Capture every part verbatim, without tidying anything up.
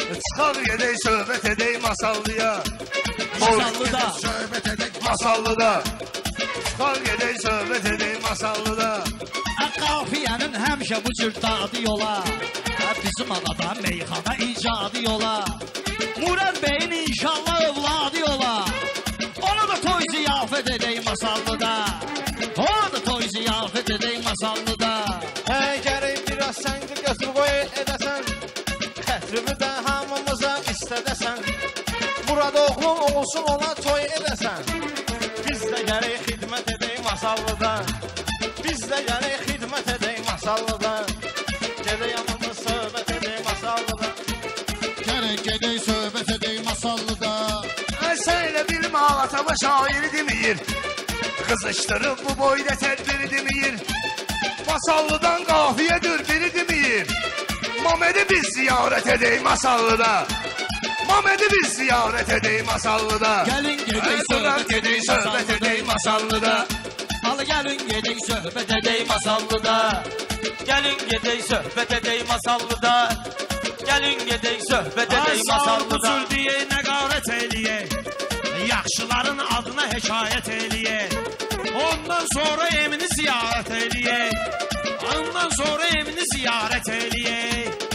Çıxar gedək söhbət edək masallıya. Masallıda. Söhbət edək masallıda. Çıxar gedək söhbət edək masallıda. Qafiyənin həmişə bu cür dadı yola. Bizim adada meyxana icadı yola. Murad bəyin inşallah övladı yola. Ona da toy ziyafət edək masallıda. Ona da toy ziyafət edək masallıda. Hə, gərək biraz sən də götür qoy edəsən. Xətrimi də hamımıza istədəsən. Murad oğlun olsun ona toy edəsən. Biz də gərək xidmət edək masallıda. Biz də gərək xidmət edək masallıda. Gedək yanımız söhbət edək masallıda. Gərək gedək söhbət edək masallıda. Sənlə bir malatama şairi demir. Qızışdırıb bu boyda tədbiri demir. Masallıdan qafiyə biri demir. Mamedi biz ziyarət edək masallıda. Mamedi biz ziyarət edək masallıda. Gəlin gedək söhbət edək söhbət edək masallıda. Al gəlin gedək söhbət edək masallıda. Gəlin gedək söhbət edək masallıda. Gəlin gedək söhbət edək masallıda. Azal diye nəqarət eləyək. Yaxşıların adına hekayət eləyək. Ondan sonra emini ziyarət eləyək. Ondan sonra emini ziyarət eləyək.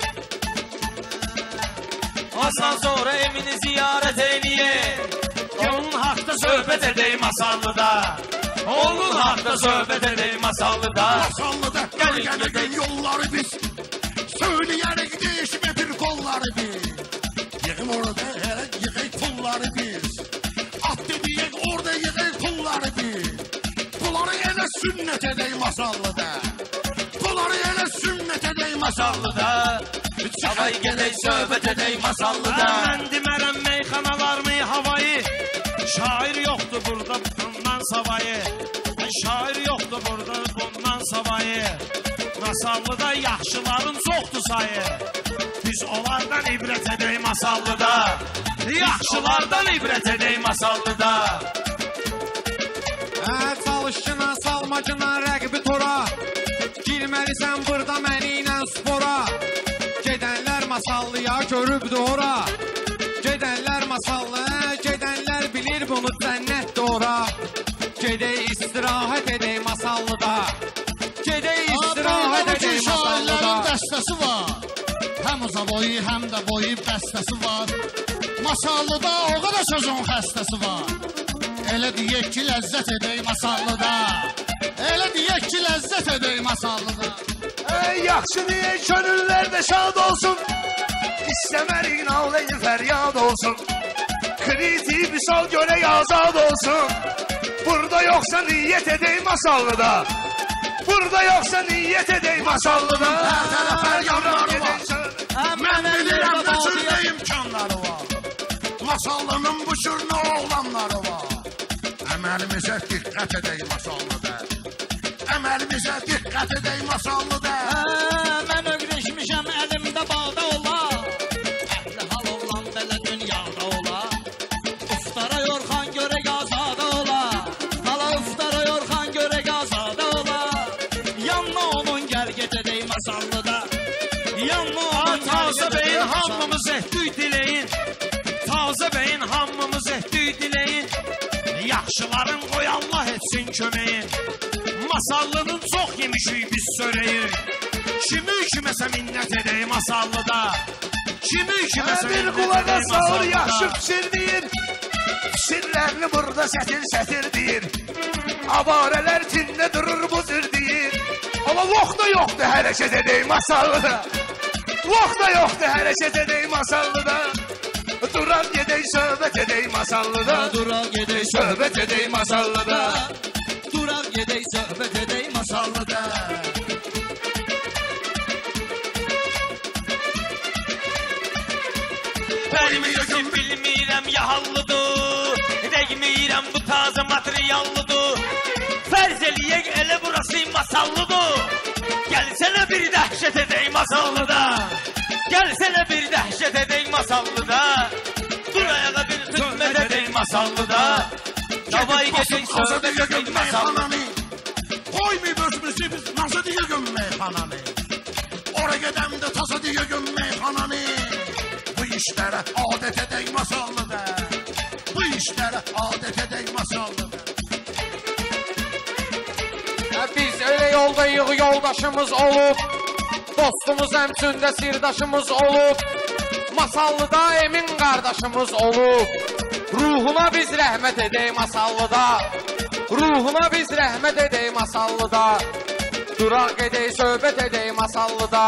Ondan sonra emini ziyarət eləyək. Onun haqda söhbət edək masallıda. Onun haqda söhbət edək masallıda. Masallıda gəlgənəgən yolları biz. Söyləyərək değişmə bir kolları biz. Yığın orada hələ yığın pulları biz. At dediyək orada yığın pulları biz. Bunları elə sünnət edək masallıda. Bunları elə sünnət edək masallıda. Havayı gedək söhbət edək masallıda. Mən demərəm meyxanalar mı havayı. Şair yoxdur burada bundan savayı. Şair yoxdur burada bundan savayı. Masallıda yaxşıların çoxdur sayı. Biz onlardan ibrət edək masallıda. Yaxşılardan ibrət edək masallıda. Hə, çalışqına, salmacına, rəqbi tora. Girməlisən burada məni ilə spora. Gedənlər masallıya görübdür ora. Gedənlər masallıya, gedənlər bilir bunu cənnət ora. Gedək istirahət edək masallıda. Gedək istirahət edək masallıda. Şairlərin dəstəsi var. Həm uza boyu, həm də boyu bəstəsi var. Masallıda o qədər sözün xəstəsi var. Elə deyək ki, ləzzət edək masallıda. Elə deyək ki, ləzzət edək masallıda. Ey, yaxşı deyək, könüllər də şad olsun. İstəmərik naləyin fəryad olsun. Kritik misal görək azad olsun. Burada yoxsa niyyət edək masallıda. Burada yoxsa niyyət edək masallıda. Hər tərəf fəryanları var. Mən bilirəm də türlü imkanları var. Masallının bu cürnə oğlanları var. Əməlimizə diqqət edək masallıda. Əməlimizə diqqət edək masallıda. Mən öqreşmişəm əlimdə bağda ola. Əhli hal olan belə dünyada ola. Uftara yorxan görək azada ola. Hala uftara yorxan görək azada ola. Yanma onun gəl get edək masallıda. Yanma onun Taze beyin hamımız etdik dileyin. Taze beyin hamımız etdik dileyin. Yaxşıların qoy Allah etsin köməyin. Masallının çox yemişik biz söreyin. Kimi ükiməsə minnət edək masallıda. Kimi ükiməsə Bir minnət qulağa edək sağır yaxşı masallıda. fikir deyir. Fikirlərini burada sətir sətir deyir. Avarələr tində durur bu cür deyir. Amma loxda yoxdur hərəkət edək masallıda. Loxda yoxdur hərəkət edək masallıda. Duran gedək söhbət edək masallıda. Duran gedək Söhbət edək masallıda. Duran gedək söhbət edək masallıda. Bilmirəm, bilmirəm yahallıdır. Dəgmirəm bu taze materiallıdır. Fərz eləyək elə burası masallıdır. Gəlsənə bir dəhşət edək masallıda. Gəlsənə bir dəhşət edək masallıda. Dur ayağa bir xidmət edək masallıda. Davay gedək söhbət edək masallıda. Koymayıb özümüzü biz nasıl diye gömmeyhananı. Oraya gedem de tasa diye gömmeyhananı. işlərə adət edək masallıda. Bu işlərə adət edək masallıda. Biz öyle yoldayıq, yoldaşımız olub, dostumuz həmçündə sirdaşımız olub, Masallıda Emin qardaşımız olub. Ruhuna biz rəhmət edək Masallıda, ruhuna biz rəhmət edək Masallıda. Duraq gedək, söhbət edək Masallıda.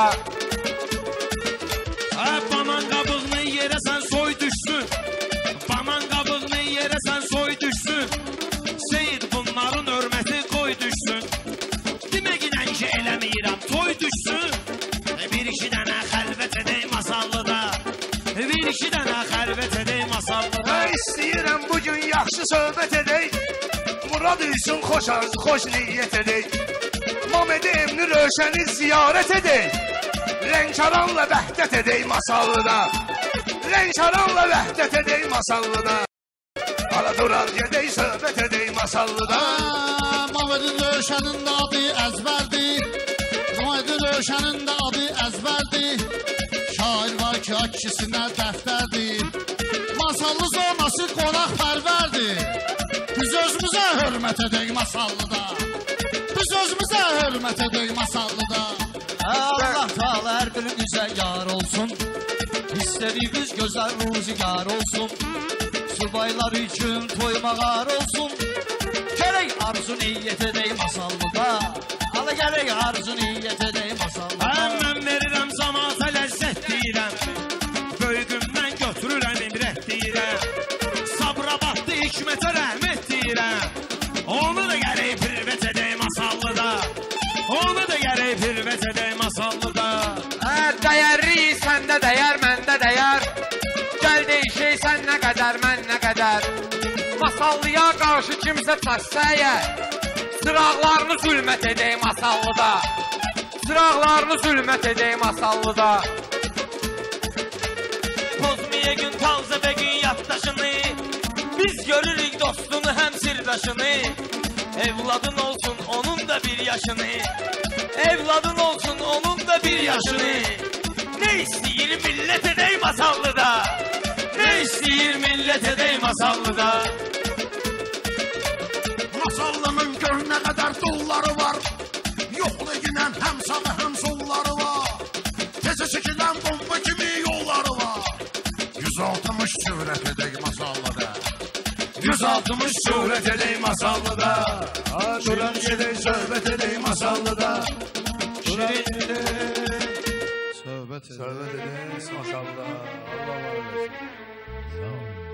Hə, banan qabığını yerə sən soy düşsün, banan qabığını yerə sən soy düşsün. Seyid bunların hörməti qoy düşsün. Deməginən ki eləməyirəm toy düşsün. Bir iki dənə xəlvət edək Masallıda, bir iki dənə xəlvət edək Masallıda. Hə, istəyirəm bugün yaxşı söhbət edək, Murad üçün xoş arzu, xoş niyyət edək. Mamed Emni Röşəni ziyarət edək, Lənkəranla vəhdət edək Masallıda, Lənkəranla vəhdət edək Masallıda. Hala durar gedək, söhbət edək Masallıda. Mamed Röşənin də adı əzbərdir, Mamed Röşənin də adı əzbərdir. Şair var ki, akisinə dəftərdir, Masallı zonası qonaq pərvərdir. Biz özümüzə hörmət edək Masallıda, biz özümüzə hörmət edək Masallıda. Allah Teala hər birinizə yar olsun, İstədiyiniz gözəl ruzigar olsun, subaylar üçün toymağar olsun. Gərək arzu niyyət edək Masallıda, ala gərək arzu niyyət edək Masallıda. Hə, mən verirəm zamata ləzzət deyirəm, böyüqümdən götürürəm imrət deyirəm. Sabra batdı hikmətə rəhmət deyirəm, onu da gərək pirvət edək Masallıda, onu da gərək pirvət edək Masallıda. Hə, dəyərli səndə dəyər, məndə dəyər, gəl deyişək sən nə qədər, mən nə qədər. Masallıya qarşı kimsə çəssəyə, Sıraqlarını zülmət edək Masallıda, Sıraqlarını zülmət edək Masallıda. Pozmaya gün tavzə və gün yaddaşını, biz görürük dostunu həm sirdaşını. Evladın olsun onun da bir yaşını, evladın olsun onun da bir yaşını. Ne istəyir millət edək Masallıda, ne istəyir millət edək Masallıda. Masallının gör nə qədər dolları var, yoxlu ginən həm sağı həm solları var. Tezi çəkilən bomba kimi yolları var. Yüz altmış şöhrət edək Masallıda, Yüz altmış şöhrət edək Masallıda. Duran gedək, söhbət edək Masallıda. Duran gedək, söhbət edək Masallıda. Allah var. Sağ ol.